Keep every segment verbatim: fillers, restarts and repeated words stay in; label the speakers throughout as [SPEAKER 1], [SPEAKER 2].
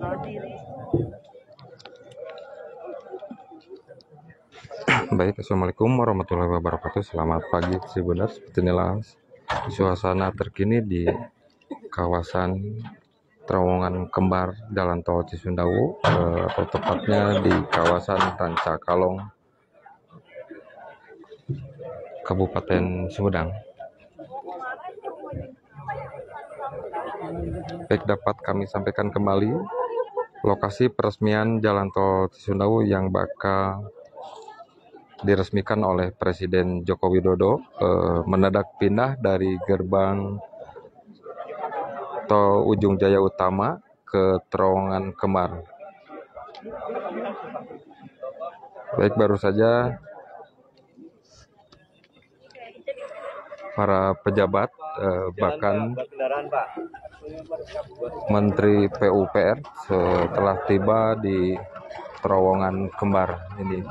[SPEAKER 1] Baik, assalamualaikum warahmatullahi wabarakatuh. Selamat pagi Tribuners. Seperti inilah suasana terkini di kawasan terowongan kembar Jalan Tol Cisumdawu, eh, atau tepatnya di kawasan Rancakalong, Kabupaten Sumedang. Baik, dapat kami sampaikan kembali lokasi peresmian Jalan Tol Cisumdawu yang bakal diresmikan oleh Presiden Joko Widodo, eh, mendadak pindah dari gerbang tol Ujung Jaya Utama ke terowongan kembar. Baik, baru saja para pejabat, eh, bahkan Menteri P U P R setelah tiba di terowongan kembar ini.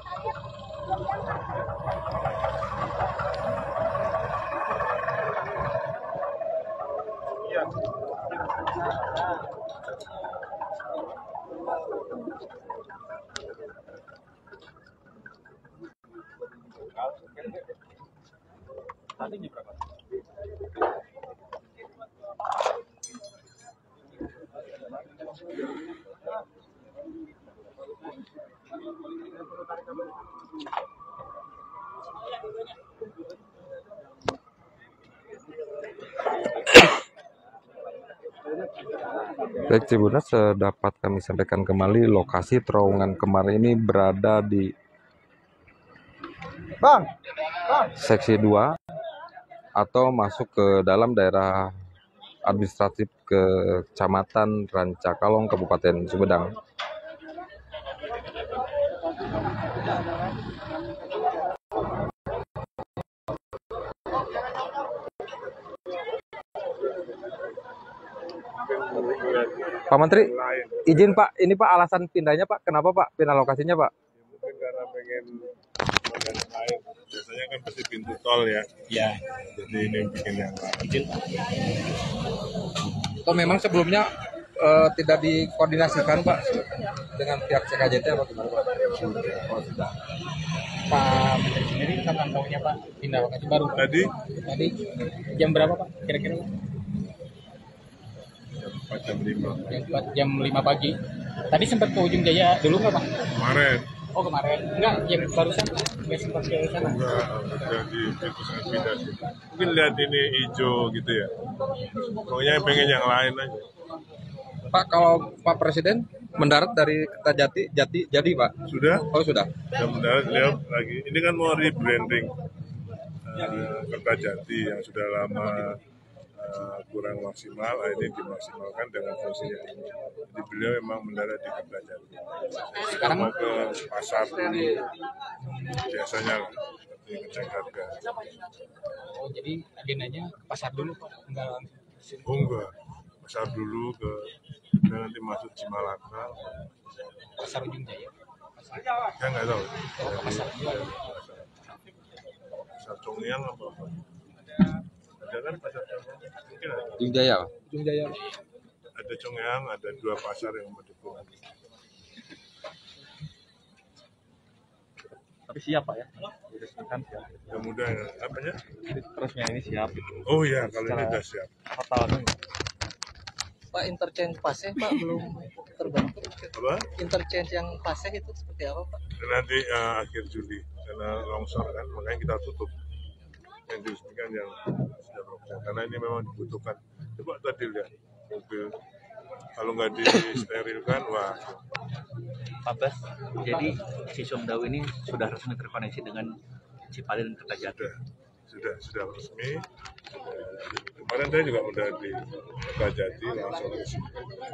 [SPEAKER 1] Baik Tribuners, dapat kami sampaikan kembali lokasi terowongan kembar ini berada di Bang, Bang. seksi dua atau masuk ke dalam daerah administratif Kecamatan Rancakalong, Kabupaten Sumedang. Pak Menteri, izin Pak, ini Pak alasan pindahnya Pak, kenapa Pak pindah lokasinya Pak?
[SPEAKER 2] Mungkin karena pengen pengen lain, biasanya kan pasti pintu tol ya.
[SPEAKER 3] Ya.
[SPEAKER 2] Jadi ini bikin yang lain.
[SPEAKER 3] Izin Pak.
[SPEAKER 1] Atau memang sebelumnya uh, tidak dikoordinasikan Pak dengan pihak C K J T atau gimana Pak?
[SPEAKER 2] Sudah, oh sudah.
[SPEAKER 3] Pak Menteri sendiri kapan tahunya Pak pindah lokasi baru?
[SPEAKER 2] Tadi
[SPEAKER 3] Tadi jam berapa Pak? Kira-kira?
[SPEAKER 2] empat jam lima.
[SPEAKER 3] Jam empat, jam lima pagi. Tadi sempat ke Ujung Jaya dulu nggak Pak?
[SPEAKER 2] Kemarin.
[SPEAKER 3] Oh kemarin. Enggak, yang barusan nggak sempat ke sana.
[SPEAKER 2] Enggak, udah di pintu sangat pindah sih. Mungkin lihat ini hijau gitu ya. Pokoknya pengen yang lain aja.
[SPEAKER 1] Pak, kalau Pak Presiden mendarat dari Kertajati, Jati, jadi Pak?
[SPEAKER 2] Sudah?
[SPEAKER 1] Oh sudah.
[SPEAKER 2] Sudah mendarat, lihat lagi. Ini kan mau rebranding uh, Kertajati yang sudah lama uh, kurang maksimal, ini dimaksimalkan dengan fungsinya ini. Jadi beliau memang mendarat di Kertajati. Sekarang mau ke pasar dulu, biasanya seperti ngecek harga.
[SPEAKER 3] Oh jadi agendanya ke pasar dulu Pak? Enggak langsung ke sini.
[SPEAKER 2] Oh enggak, pasar dulu ke dan nanti masuk Cimalaka.
[SPEAKER 3] Pasar Ujung Jaya. Pasar.
[SPEAKER 2] Ya nggak tahu.
[SPEAKER 3] Oh, ke pasar dulu.
[SPEAKER 2] Pasar Congyang apa apa? Ada kan pasar Congyang? Mungkin ada.
[SPEAKER 1] Ujung Jaya Pak?
[SPEAKER 3] Ujung Jaya.
[SPEAKER 2] Ada Congyang, ada dua pasar yang mendukung.
[SPEAKER 4] Tapi siap Pak ya, diresmikan siap.
[SPEAKER 2] Mudah-mudahan apanya?
[SPEAKER 4] Resminya ini siap gitu.
[SPEAKER 2] Oh iya, kalau ini sudah siap.
[SPEAKER 4] Totalnya
[SPEAKER 5] Pak, interchange paseh Pak belum terbentuk.
[SPEAKER 2] Apa?
[SPEAKER 5] Interchange yang paseh itu seperti apa Pak?
[SPEAKER 2] Dan nanti uh, akhir Juli karena longsor kan, makanya kita tutup. Yang diresmikan yang sudah longsor karena ini memang dibutuhkan. Coba tadi lihat mobil kalau nggak disterilkan, wah.
[SPEAKER 4] Pak Bas, jadi Cisumdawu ini sudah resmi terkoneksi dengan Cipali dan Kertajati.
[SPEAKER 2] Sudah, sudah, sudah resmi. Kemarin saya juga udah di Kertajati langsung resmi.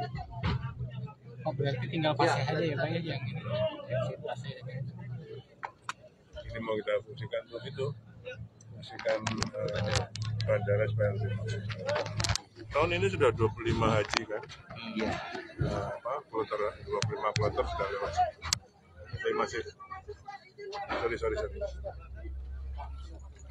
[SPEAKER 3] Oh berarti tinggal pasir aja ya Pak ya yang ini. Pasir.
[SPEAKER 2] Ini mau kita fungsikan untuk itu, fungsikan uh, bandara supaya lebih maksimal. Tahun ini sudah dua puluh lima haji kan?
[SPEAKER 4] Iya.
[SPEAKER 2] Nah, apa? Kloter dua puluh lima kloter sudah lewat. Tapi masih sorry sorry sorry.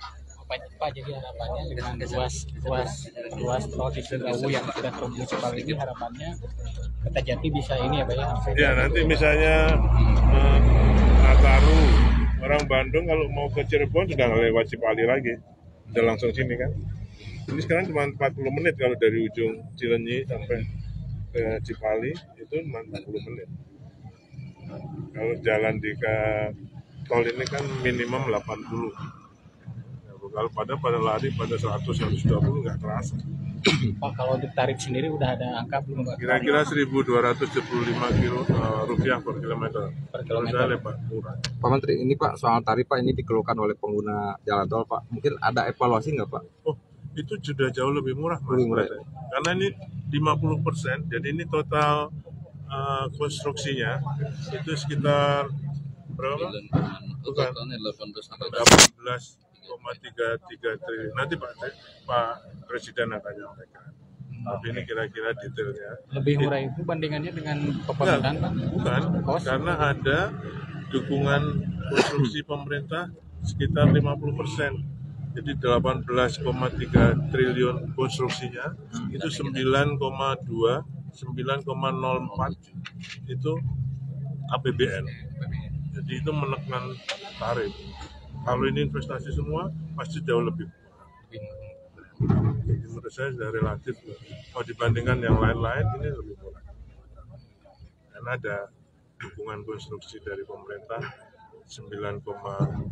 [SPEAKER 3] Pak, Pak, jadi harapannya dengan ruas ruas ruas tol Cisumdawu yang sudah termunicipal ini harapannya Kertajati bisa ini ya Pak ya.
[SPEAKER 2] Ya nanti misalnya eh, Nataru, orang Bandung kalau mau ke Cirebon sudah nggak lewat Cipali lagi, udah langsung sini kan. Ini sekarang cuma empat puluh menit kalau dari ujung Cilenyi sampai ke Cipali itu cuma empat puluh menit. Kalau jalan di ke tol ini kan minimum delapan puluh. Ya, kalau pada pada lari pada seratus seratus dua puluh nggak terasa.
[SPEAKER 3] Pak, kalau untuk tarif sendiri udah ada angka belum Pak?
[SPEAKER 2] Kira-kira seribu dua ratus tujuh puluh lima kilo uh, rupiah per kilometer.
[SPEAKER 3] Per kilometer.
[SPEAKER 2] Menurut saya lebih murah.
[SPEAKER 1] Pak Menteri, ini Pak soal tarif Pak ini dikeluhkan oleh pengguna jalan tol Pak. Mungkin ada evaluasi nggak Pak?
[SPEAKER 2] Oh, itu sudah jauh lebih murah, Mas.
[SPEAKER 1] Lebih murah.
[SPEAKER 2] Karena ini lima puluh persen, jadi ini total uh, konstruksinya itu sekitar berapa? Bukan, delapan belas koma tiga tiga triliun. Nanti Pak Pak Presiden akan menyampaikan. Tapi ini kira-kira detailnya.
[SPEAKER 3] Lebih murah itu bandingannya dengan pemerintahan Pak?
[SPEAKER 2] Bukan,
[SPEAKER 3] Kos?
[SPEAKER 2] karena ada dukungan konstruksi pemerintah sekitar lima puluh persen. Jadi delapan belas koma tiga triliun konstruksinya itu sembilan koma dua, sembilan koma nol empat itu A P B N. Jadi itu menekan tarif. Kalau ini investasi semua pasti jauh lebih murah. Jadi menurut saya sudah relatif. Kalau dibandingkan yang lain-lain ini lebih murah. Karena ada dukungan konstruksi dari pemerintah sembilan koma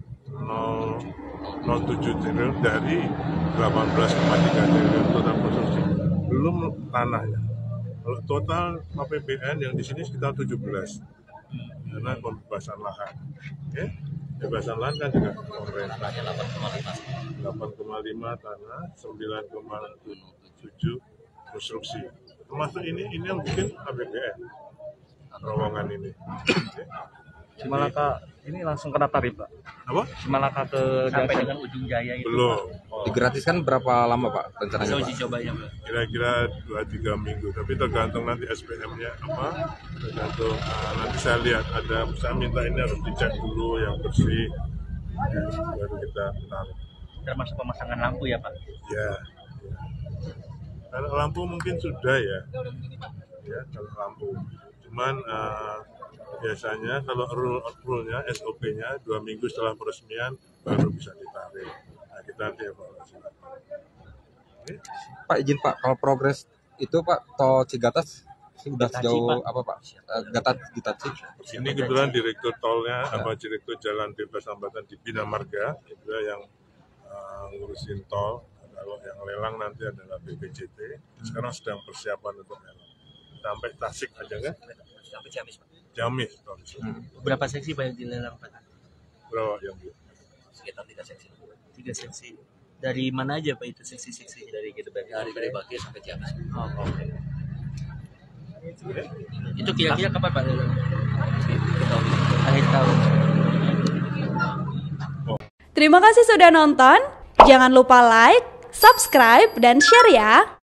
[SPEAKER 2] nol tujuh triliun dari delapan belas koma tiga triliun total konstruksi. Belum tanahnya. Kalau total A P B N yang di sini sekitar tujuh belas. Karena pembebasan lahan. Oke? Pembebasan lahan kan juga pemerintah. delapan koma lima tanah, sembilan koma tujuh konstruksi. Termasuk ini ini yang bikin A P B N. Terowongan ini. Oke?
[SPEAKER 6] Cimalaka ini langsung kena tarif Pak.
[SPEAKER 2] Apa?
[SPEAKER 6] Cimalaka ke
[SPEAKER 4] Sampai
[SPEAKER 6] Jaksel.
[SPEAKER 4] dengan ujung jaya itu.
[SPEAKER 2] Belum.
[SPEAKER 1] Digratiskan berapa lama Pak
[SPEAKER 4] Bisa
[SPEAKER 1] rencananya
[SPEAKER 4] uji
[SPEAKER 1] Pak?
[SPEAKER 4] cobanya Pak.
[SPEAKER 2] Kira-kira dua tiga minggu, tapi tergantung nanti S P M-nya apa, tergantung uh, nanti saya lihat ada, saya minta ini harus dicek dulu yang bersih, ya, baru kita tarik.
[SPEAKER 4] Termasuk pemasangan lampu ya Pak.
[SPEAKER 2] Ya, kalau lampu mungkin sudah ya, ya kalau lampu. Cuman uh, biasanya kalau rule rule-nya S O P-nya dua minggu setelah peresmian baru bisa ditarik. Nah, kita nanti evaluasi. Oke?
[SPEAKER 1] Pak izin Pak, kalau progres itu Pak tol Cigatas sudah
[SPEAKER 4] Gitaci,
[SPEAKER 1] sejauh
[SPEAKER 4] Pak.
[SPEAKER 1] apa Pak? Eh, Gatat Gitaci.
[SPEAKER 2] Ini kebetulan direktur tolnya apa direktur jalan bebas hambatan di Bina Marga itu yang uh, ngurusin tol. Kalau yang lelang nanti adalah B P J T. Sekarang sedang persiapan untuk lelang. Sampai Tasik aja kan?
[SPEAKER 4] Sampai Ciamis Pak.
[SPEAKER 2] Jamis tol di sini.
[SPEAKER 4] Berapa seksi Pak yang dilelang Pak?
[SPEAKER 2] Berapa yang belum?
[SPEAKER 4] Sekitar tiga seksi. Tiga seksi. Dari mana aja Pak itu seksi-seksi? Dari Gedebagi. Dari Gedebagi sampai Ciamis. Oh, oke. Itu kira-kira kapan Pak? Akhir tahun.
[SPEAKER 7] Terima kasih sudah nonton. Jangan lupa like, subscribe, dan share ya.